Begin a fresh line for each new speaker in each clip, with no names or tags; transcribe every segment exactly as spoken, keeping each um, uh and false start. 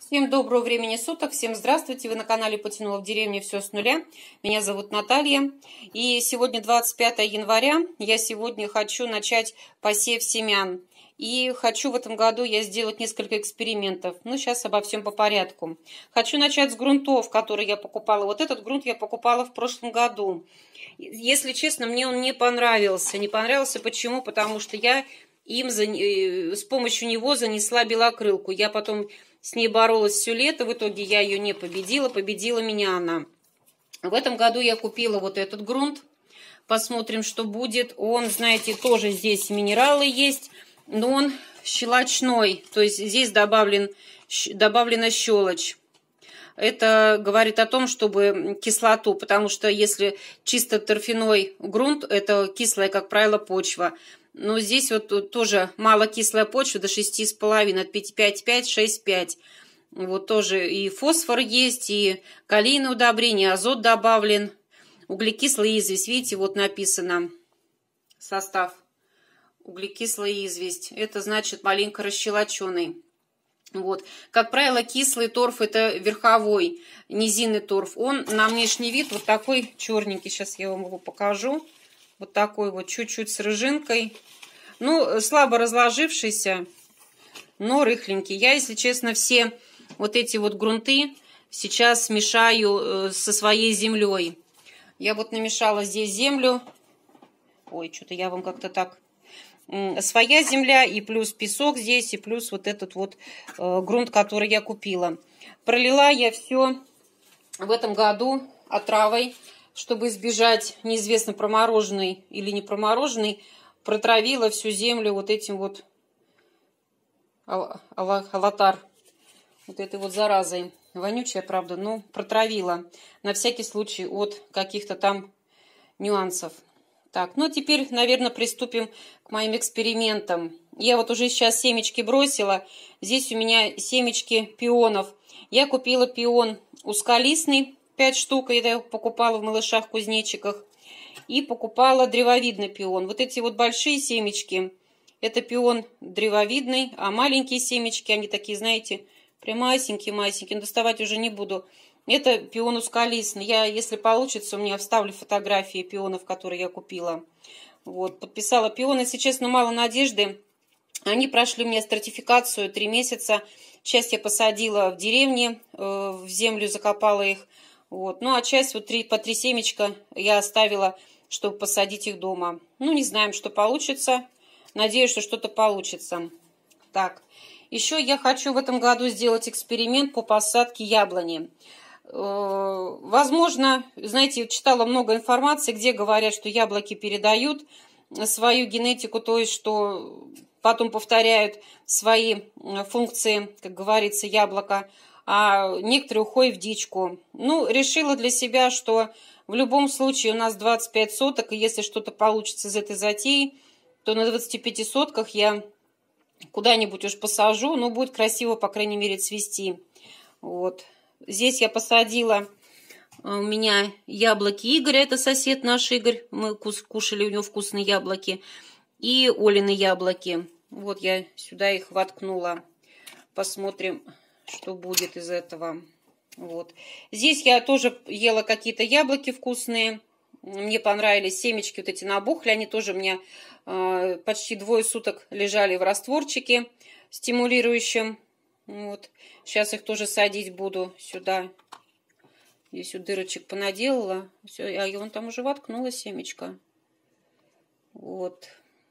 Всем доброго времени суток, всем здравствуйте, вы на канале Потянула в деревне, все с нуля. Меня зовут Наталья, и сегодня двадцать пятое января, я сегодня хочу начать посев семян. И хочу в этом году я сделать несколько экспериментов, ну сейчас обо всем по порядку. Хочу начать с грунтов, которые я покупала. Вот этот грунт я покупала в прошлом году. Если честно, мне он не понравился. Не понравился почему? Потому что я им за... с помощью него занесла белокрылку. Я потом с ней боролась все лето, в итоге я ее не победила, победила меня она. В этом году я купила вот этот грунт. Посмотрим, что будет. Он, знаете, тоже здесь минералы есть, но он щелочной. То есть здесь добавлен, добавлена щелочь. Это говорит о том, чтобы кислоту, потому что если чисто торфяной грунт, это кислая, как правило, почва. Но здесь вот тоже малокислая почва до шести с половиной, от пяти пять пять, шесть пять. Вот тоже и фосфор есть, и калийное удобрение, азот добавлен, углекислая известь. Видите, вот написано состав. Углекислая известь. Это значит маленько расщелоченный. Вот. Как правило, кислый торф это верховой, низинный торф. Он на внешний вид вот такой черненький. Сейчас я вам его покажу. Вот такой вот, чуть-чуть с рыжинкой. Ну, слабо разложившийся, но рыхленький. Я, если честно, все вот эти вот грунты сейчас смешаю со своей землей. Я вот намешала здесь землю. Ой, что-то я вам как-то так... Своя земля и плюс песок здесь, и плюс вот этот вот э, грунт, который я купила. Пролила я все в этом году отравой, чтобы избежать неизвестно промороженный или не промороженный, протравила всю землю вот этим вот алатар, вот этой вот заразой. Вонючая, правда, но протравила на всякий случай от каких-то там нюансов. Так, ну теперь, наверное, приступим к моим экспериментам. Я вот уже сейчас семечки бросила. Здесь у меня семечки пионов. Я купила пион узколистный, пять штук, я его покупала в малышах-кузнечиках. И покупала древовидный пион. Вот эти вот большие семечки, это пион древовидный, а маленькие семечки, они такие, знаете, прям масенькие-масенькие, доставать уже не буду. Это пион узколистный. Я, если получится, у меня вставлю фотографии пионов, которые я купила. Вот, подписала пион. Если честно, мало надежды. Они прошли мне стратификацию три месяца. Часть я посадила в деревне, э, в землю закопала их. Вот. Ну, а часть, вот три, по три семечка я оставила, чтобы посадить их дома. Ну, не знаем, что получится. Надеюсь, что что-то получится. Так, еще я хочу в этом году сделать эксперимент по посадке яблони. Возможно, знаете, читала много информации, где говорят, что яблоки передают свою генетику, то есть, что потом повторяют свои функции, как говорится, яблоко, а некоторые уходят в дичку. Ну, решила для себя, что в любом случае у нас двадцать пять соток, и если что-то получится из этой затеи, то на двадцати пяти сотках я куда-нибудь уж посажу, но будет красиво, по крайней мере, цвести. Вот. Здесь я посадила у меня яблоки Игоря, это сосед наш Игорь, мы кушали у него вкусные яблоки, и Олины яблоки. Вот я сюда их воткнула. Посмотрим, что будет из этого. Вот. Здесь я тоже ела какие-то яблоки вкусные, мне понравились семечки, вот эти набухли, они тоже у меня э, почти двое суток лежали в растворчике стимулирующем. Вот. Сейчас их тоже садить буду сюда. Здесь вот дырочек понаделала. Все, а я вон там уже воткнула семечко. Вот.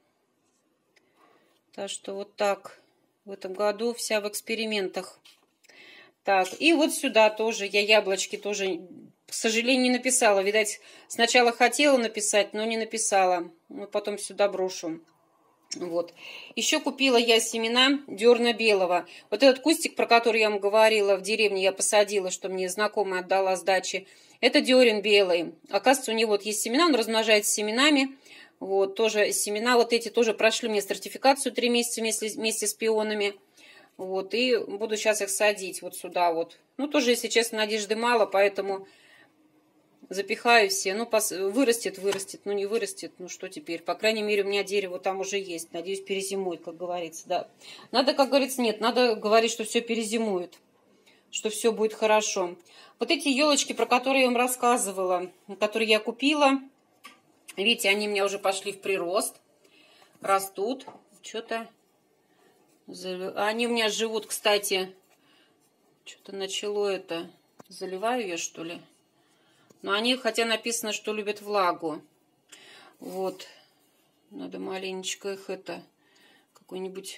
Так что вот так. В этом году вся в экспериментах. Так, и вот сюда тоже я яблочки тоже, к сожалению, не написала. Видать, сначала хотела написать, но не написала. Вот потом сюда брошу. Вот. Еще купила я семена дерна белого. Вот этот кустик, про который я вам говорила, в деревне я посадила, что мне знакомая отдала с дачи. Это дерен белый. Оказывается, у него вот есть семена, он размножается семенами. Вот, тоже семена вот эти тоже прошли мне стратификацию три месяца вместе, вместе с пионами. Вот, и буду сейчас их садить вот сюда вот. Ну, тоже, если честно, надежды мало, поэтому... Запихаю все. Ну, пос... вырастет, вырастет. Ну, не вырастет. Ну, что теперь? По крайней мере, у меня дерево там уже есть. Надеюсь, перезимует, как говорится. Да. Надо, как говорится, нет. Надо говорить, что все перезимует. что все будет хорошо. Вот эти елочки, про которые я вам рассказывала, которые я купила, видите, они у меня уже пошли в прирост, растут. Что-то они у меня живут, кстати, что-то начало это. Заливаю я, что ли? Но они, хотя написано, что любят влагу. Вот. Надо маленечко их это, какой-нибудь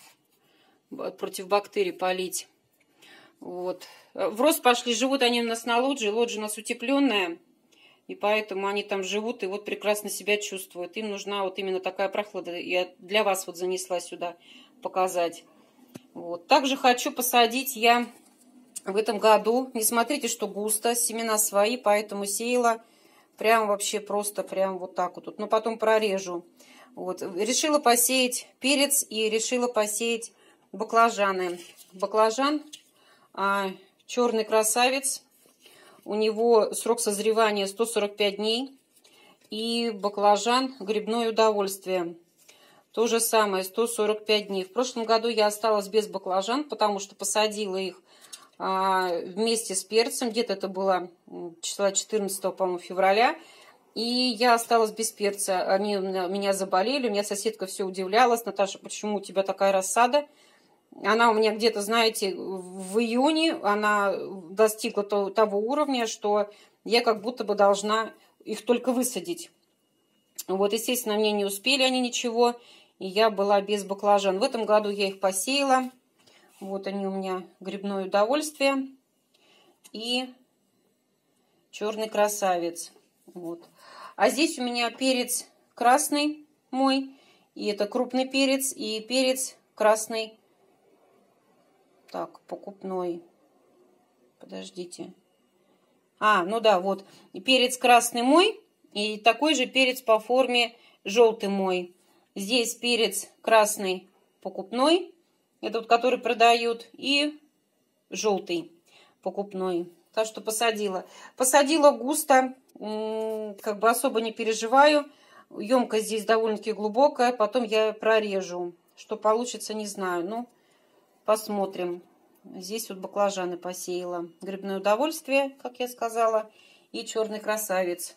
против бактерий полить. Вот. В рост пошли, живут они у нас на лоджии. Лоджия у нас утепленная. И поэтому они там живут и вот прекрасно себя чувствуют. Им нужна вот именно такая прохлада. Я для вас вот занесла сюда показать. Вот. Также хочу посадить я в этом году. Не смотрите, что густо. Семена свои, поэтому сеяла прям вообще просто прям вот так вот. Но потом прорежу. Вот. Решила посеять перец и решила посеять баклажаны. Баклажан а, черный красавец. У него срок созревания сто сорок пять дней. И баклажан грибное удовольствие. То же самое, сто сорок пять дней. В прошлом году я осталась без баклажан, потому что посадила их а, вместе с перцем. Где-то это было числа четырнадцатого, по-моему, февраля. И я осталась без перца. Они меня заболели. У меня соседка все удивлялась. Наташа, почему у тебя такая рассада? Она у меня где-то, знаете, в июне она достигла того уровня, что я как будто бы должна их только высадить. Вот, естественно, мне не успели они ничего, и я была без баклажан. В этом году я их посеяла. Вот они у меня, грибное удовольствие и черный красавец. Вот. А здесь у меня перец красный мой, и это крупный перец, и перец красный. Так, покупной. Подождите. А, ну да, вот. Перец красный мой. И такой же перец по форме желтый мой. Здесь перец красный покупной. Это вот который продают. И желтый покупной. Так что посадила. Посадила густо. Как бы особо не переживаю. Емкость здесь довольно-таки глубокая. Потом я прорежу. Что получится, не знаю. Ну, посмотрим. Здесь вот баклажаны посеяла. Грибное удовольствие, как я сказала. И черный красавец.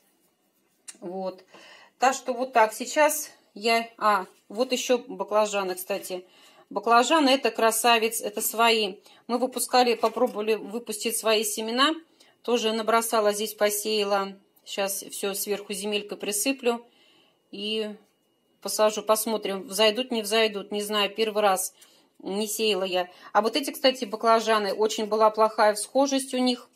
Вот. Так что вот так. Сейчас я... А, вот еще баклажаны, кстати. Баклажаны это красавец, это свои. Мы выпускали, попробовали выпустить свои семена. Тоже набросала здесь, посеяла. Сейчас все сверху земелькой присыплю. И посажу, посмотрим, взойдут, не взойдут. Не знаю, первый раз не сеяла я. А вот эти, кстати, баклажаны, очень была плохая всхожесть у них.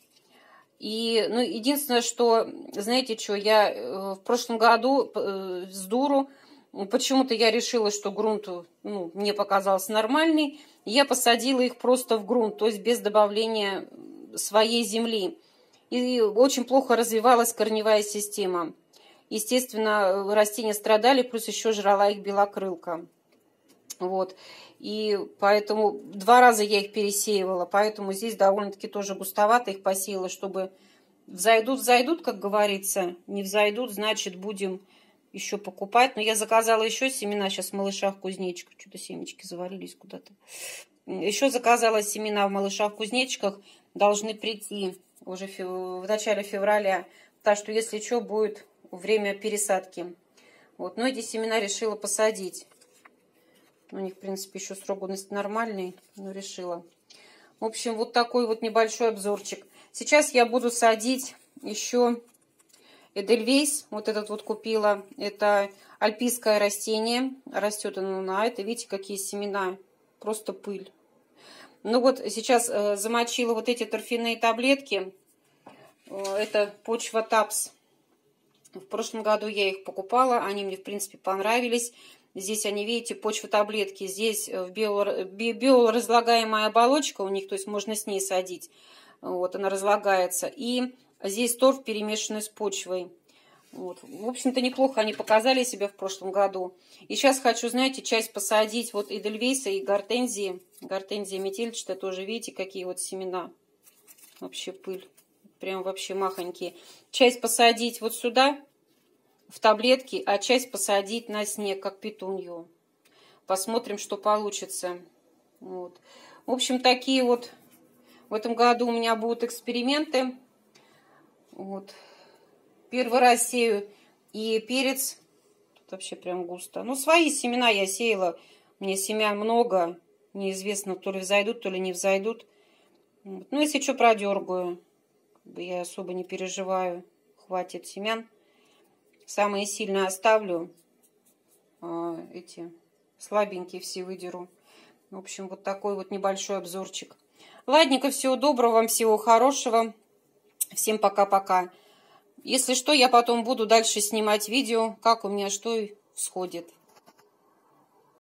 И, ну, единственное, что, знаете что, я э, в прошлом году э, с дуру, почему-то я решила, что грунт, ну, мне показался нормальный. Я посадила их просто в грунт, то есть без добавления своей земли. И очень плохо развивалась корневая система. Естественно, растения страдали, плюс еще жрала их белокрылка. Вот. И поэтому два раза я их пересеивала, поэтому здесь довольно-таки тоже густовато их посеяла, чтобы взойдут, взойдут, как говорится, не взойдут, значит, будем еще покупать. Но я заказала еще семена, сейчас в малышах-кузнечиках, что-то семечки завалились куда-то. Еще заказала семена в малышах-кузнечиках, должны прийти уже в начале февраля, так что, если что, будет время пересадки. Вот. Но эти семена решила посадить. У них, в принципе, еще срок годности нормальный, но решила. В общем, вот такой вот небольшой обзорчик. Сейчас я буду садить еще Эдельвейс. Вот этот вот купила. Это альпийское растение. Растет оно на это. Видите, какие семена. Просто пыль. Ну вот, сейчас э, замочила вот эти торфяные таблетки. Э, это почва ТАПС. В прошлом году я их покупала. Они мне, в принципе, понравились. Здесь они, видите, почва таблетки. Здесь биоразлагаемая оболочка у них, то есть можно с ней садить. Вот, она разлагается. И здесь торф, перемешанный с почвой. Вот. В общем-то, неплохо они показали себя в прошлом году. И сейчас хочу, знаете, часть посадить вот Эдельвейса и гортензии. Гортензия метельчатая тоже, видите, какие вот семена. Вообще пыль. Прям вообще махонькие. Часть посадить вот сюда, в таблетки, а часть посадить на снег, как петунью. Посмотрим, что получится. Вот. В общем, такие вот В этом году у меня будут эксперименты. Вот. Первый раз сею и перец. Тут вообще прям густо. Ну, свои семена я сеяла. Мне семян много. Неизвестно, то ли взойдут, то ли не взойдут. Вот. Ну, если что, продергаю. Я особо не переживаю. Хватит семян. Самые сильные оставлю. А, эти слабенькие все выдеру. В общем, вот такой вот небольшой обзорчик. Ладненько, всего доброго, вам всего хорошего. Всем пока-пока. Если что, я потом буду дальше снимать видео, как у меня что всходит.